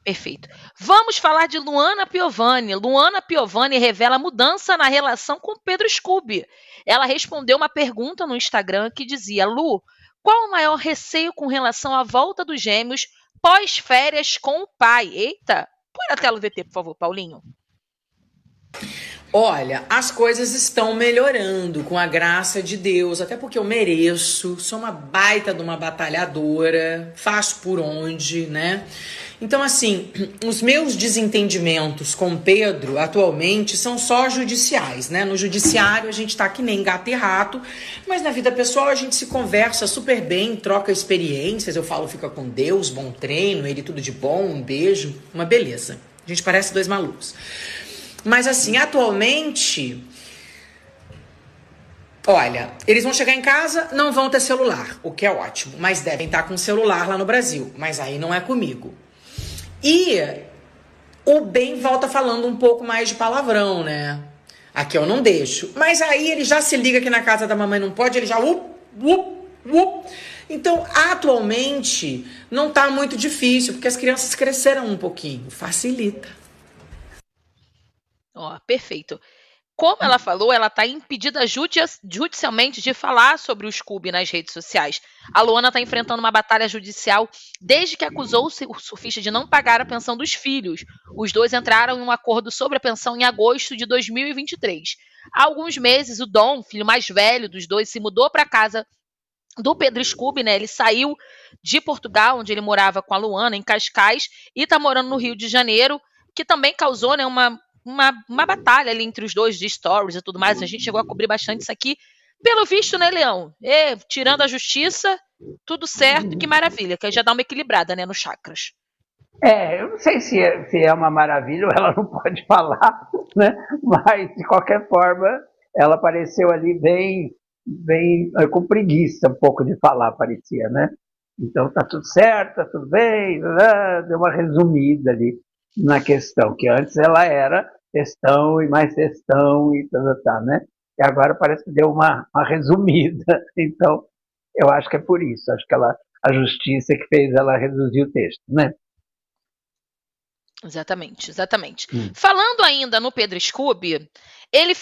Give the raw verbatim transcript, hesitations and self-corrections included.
Perfeito. Vamos falar de Luana Piovani. Luana Piovani revela mudança na relação com Pedro Scooby. Ela respondeu uma pergunta no Instagram que dizia: Lu, qual o maior receio com relação à volta dos gêmeos pós-férias com o pai? Eita! Põe na tela o V T, por favor, Paulinho. Olha, as coisas estão melhorando com a graça de Deus, até porque eu mereço, sou uma baita de uma batalhadora, faço por onde, né? Então, assim, os meus desentendimentos com Pedro atualmente são só judiciais, né? No judiciário a gente tá que nem gato e rato, mas na vida pessoal a gente se conversa super bem, troca experiências, eu falo fica com Deus, bom treino, ele tudo de bom, um beijo, uma beleza. A gente parece dois malucos. Mas assim, atualmente, olha, eles vão chegar em casa, não vão ter celular, o que é ótimo, mas devem estar com celular lá no Brasil, mas aí não é comigo. E o Ben volta falando um pouco mais de palavrão, né? Aqui eu não deixo. Mas aí ele já se liga que na casa da mamãe não pode, ele já... Up, up, up. Então, atualmente, não tá muito difícil, porque as crianças cresceram um pouquinho, facilita. Ó, perfeito. Como ela falou, ela está impedida judicialmente de falar sobre o Scooby nas redes sociais. A Luana está enfrentando uma batalha judicial desde que acusou o surfista de não pagar a pensão dos filhos. Os dois entraram em um acordo sobre a pensão em agosto de dois mil e vinte e três. Há alguns meses, o Dom, filho mais velho dos dois, se mudou para a casa do Pedro Scooby, né? Ele saiu de Portugal, onde ele morava com a Luana, em Cascais, e está morando no Rio de Janeiro, que também causou, né, uma... Uma, uma batalha ali entre os dois de stories e tudo mais. A gente chegou a cobrir bastante isso aqui. Pelo visto, né, Leão? E, tirando a justiça, tudo certo, que maravilha. Que aí já dá uma equilibrada, né, nos chakras. É, eu não sei se é, se é uma maravilha ou ela não pode falar, né? Mas, de qualquer forma, ela apareceu ali bem, bem com preguiça um pouco de falar, parecia, né? Então, tá tudo certo, tá tudo bem, deu uma resumida ali na questão, que antes ela era textão e mais textão e tal, tá, né? E agora parece que deu uma, uma resumida. Então, eu acho que é por isso. Acho que ela, a justiça que fez ela reduzir o texto, né? Exatamente, exatamente. Hum. Falando ainda no Pedro Scooby, ele